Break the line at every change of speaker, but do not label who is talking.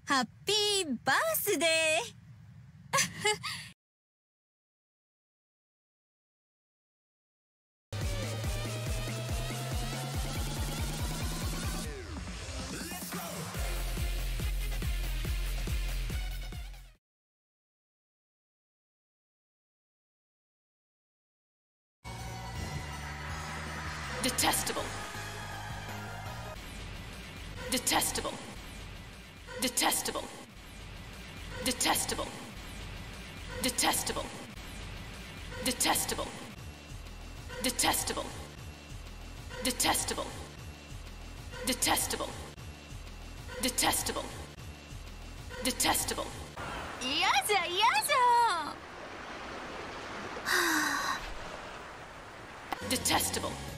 ハッピーバースデー
Detestable. Detestable. Detestable. Detestable. Detestable. Detestable. Detestable. Detestable. Detestable. Detestable. Detestable.
嫌じゃ嫌じゃ。
Detestable.